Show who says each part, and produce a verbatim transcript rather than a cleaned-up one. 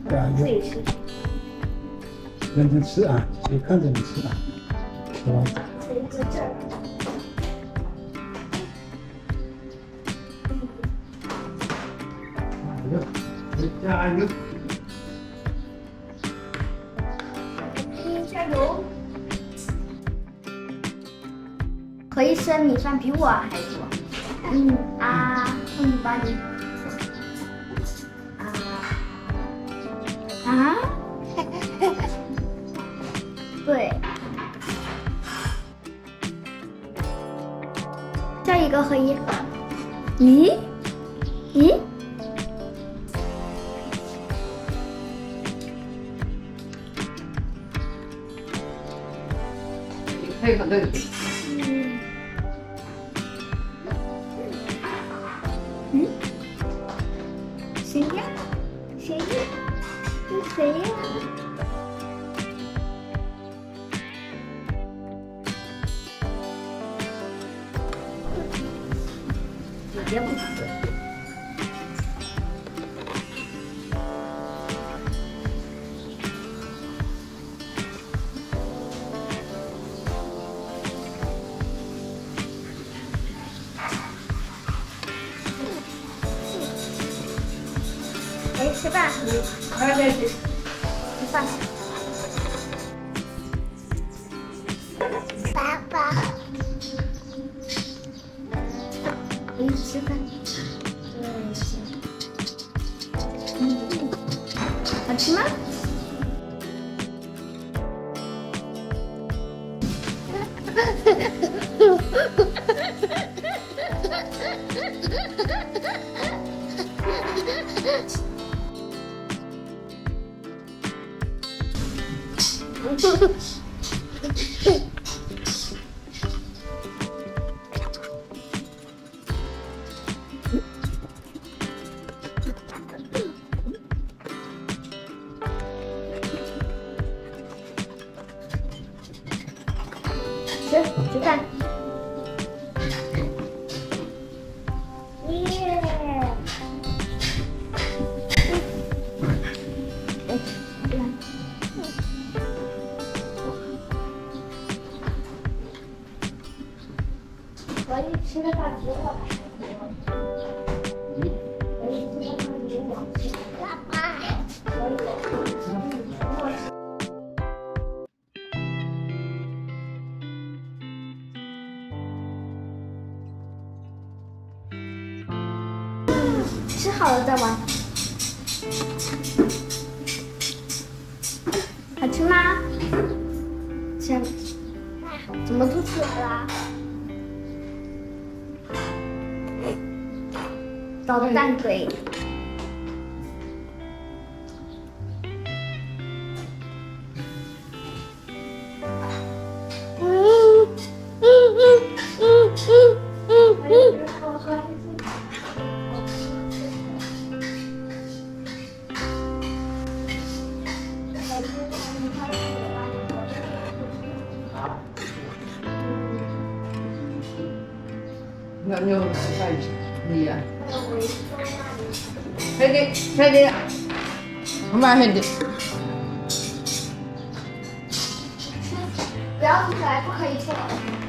Speaker 1: 对啊，
Speaker 2: 自己吃。
Speaker 1: 认真吃啊，谁看着你吃啊，是吧？
Speaker 2: 可以在这儿。
Speaker 1: 加油！
Speaker 2: 加油！何医生，你算比我还多。嗯啊，嗯，把你啊啊，对，下一个何医，咦咦。
Speaker 3: 配合对。
Speaker 2: 嗯，谁呀？谁呀？是谁呀？也不吃。哎，吃饭，快点吃，吃饭。爸爸，可以吃饭。对，行。嗯，好吃吗？吃吃饭。耶！哎，来。我一吃的饭比我还多。我一吃的饭比我吃。爸爸。我我吃。 吃好了再玩。好吃吗？吃。怎么吐出来了？捣蛋鬼。嗯嗯嗯嗯嗯嗯嗯。
Speaker 3: 那就下一次，你呀。快点，快点，慢点。
Speaker 2: 不要吐出来，不可以吐。